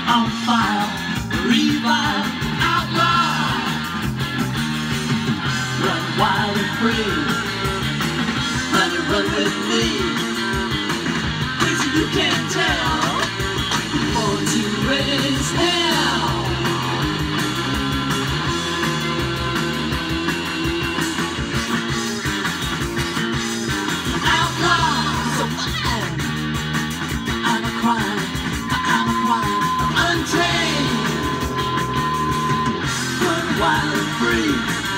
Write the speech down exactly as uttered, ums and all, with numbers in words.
on fire, revive, outlaw. Run wild and free, honey, run with me. Things you can't tell, for to raise hell. Outlaw, so fine. I'm a crime, I'm a crime, I'm untamed. Run wild and free.